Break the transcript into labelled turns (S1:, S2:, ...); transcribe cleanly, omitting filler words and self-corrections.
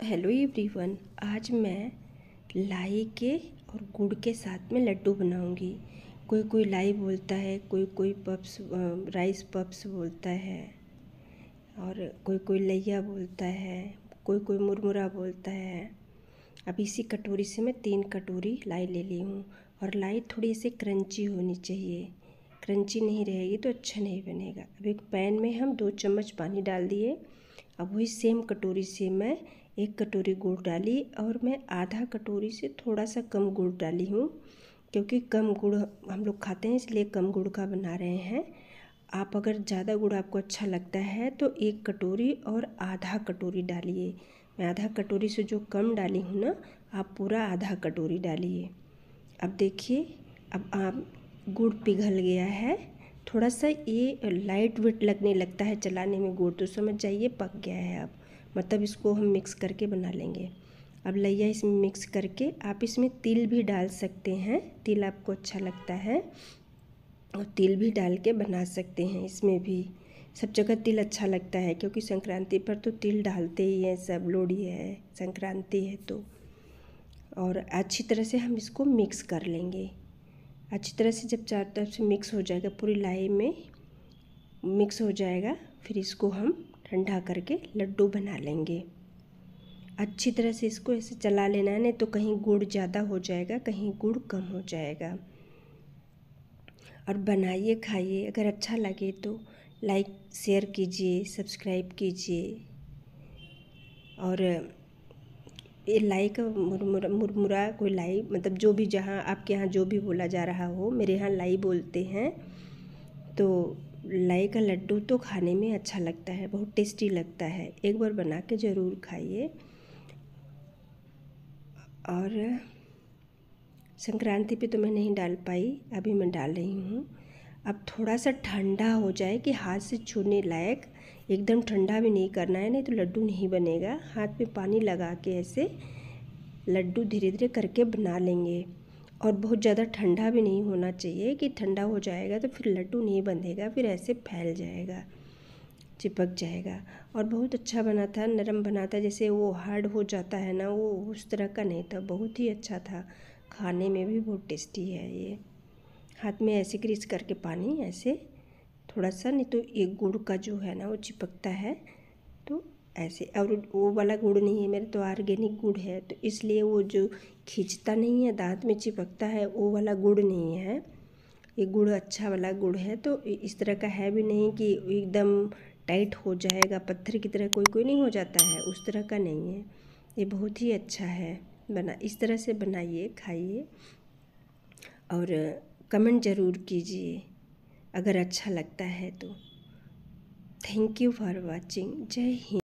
S1: Hello everyone, आज मैं लाई के और गुड़ के साथ में लड्डू बनाऊंगी। कोई कोई लाई बोलता है, कोई कोई पप्स राइस पप्स बोलता है, और कोई कोई लैया बोलता है, कोई कोई मुरमुरा बोलता है। अब इसी कटोरी से मैं 3 कटोरी लाई ले ली हूँ। और लाई थोड़ी सी क्रंची होनी चाहिए, क्रंची नहीं रहेगी तो अच्छा नहीं बनेगा। अब एक पैन में हम 2 चम्मच पानी डाल दिए। अब वही सेम कटोरी से मैं 1 कटोरी गुड़ डाली, और मैं आधा कटोरी से थोड़ा सा कम गुड़ डाली हूँ, क्योंकि कम गुड़ हम लोग खाते हैं, इसलिए कम गुड़ का बना रहे हैं। आप अगर ज़्यादा गुड़ आपको अच्छा लगता है तो 1 कटोरी और आधा कटोरी डालिए। मैं आधा कटोरी से जो कम डाली हूँ ना, आप पूरा आधा कटोरी डालिए। अब देखिए, अब आप गुड़ पिघल गया है। थोड़ा सा ये लाइट वेट लगने लगता है चलाने में गुड़, तो समझ जाइए पक गया है। अब मतलब इसको हम मिक्स करके बना लेंगे। अब लैया इसमें मिक्स करके, आप इसमें तिल भी डाल सकते हैं, तिल आपको अच्छा लगता है और तिल भी डाल के बना सकते हैं। इसमें भी सब जगह तिल अच्छा लगता है, क्योंकि संक्रांति पर तो तिल डालते ही हैं सब। लोहड़ी है, संक्रांति है तो। और अच्छी तरह से हम इसको मिक्स कर लेंगे। अच्छी तरह से जब चारों तरफ से मिक्स हो जाएगा, पूरी लाई में मिक्स हो जाएगा, फिर इसको हम ठंडा करके लड्डू बना लेंगे। अच्छी तरह से इसको ऐसे चला लेना है, नहीं तो कहीं गुड़ ज़्यादा हो जाएगा, कहीं गुड़ कम हो जाएगा। और बनाइए, खाइए। अगर अच्छा लगे तो लाइक शेयर कीजिए, सब्सक्राइब कीजिए। और ये लाई का मुरमुरा कोई लाई, मतलब जो भी, जहाँ आपके यहाँ जो भी बोला जा रहा हो, मेरे यहाँ लाई बोलते हैं। तो लाई का लड्डू तो खाने में अच्छा लगता है, बहुत टेस्टी लगता है। एक बार बना के ज़रूर खाइए। और संक्रांति पे तो मैं नहीं डाल पाई, अभी मैं डाल रही हूँ। अब थोड़ा सा ठंडा हो जाए कि हाथ से छूने लायक, एकदम ठंडा भी नहीं करना है, नहीं तो लड्डू नहीं बनेगा। हाथ में पानी लगा के ऐसे लड्डू धीरे धीरे करके बना लेंगे। और बहुत ज़्यादा ठंडा भी नहीं होना चाहिए कि ठंडा हो जाएगा तो फिर लड्डू नहीं बंधेगा, फिर ऐसे फैल जाएगा, चिपक जाएगा। और बहुत अच्छा बना था, नरम बना था। जैसे वो हार्ड हो जाता है ना, वो उस तरह का नहीं था, बहुत ही अच्छा था। खाने में भी बहुत टेस्टी है ये। हाथ में ऐसे ग्रीस करके पानी ऐसे थोड़ा सा, नहीं तो ये गुड़ का जो है ना वो चिपकता है, तो ऐसे। और वो वाला गुड़ नहीं है मेरा, तो ऑर्गेनिक गुड़ है, तो इसलिए वो जो खींचता नहीं है, दांत में चिपकता है, वो वाला गुड़ नहीं है। ये गुड़ अच्छा वाला गुड़ है, तो इस तरह का है भी नहीं कि एकदम टाइट हो जाएगा पत्थर की तरह, कोई कोई नहीं हो जाता है, उस तरह का नहीं है। ये बहुत ही अच्छा है। इस तरह से बनाइए, खाइए, और कमेंट ज़रूर कीजिए अगर अच्छा लगता है तो। Thank you for watching. जय हिंद।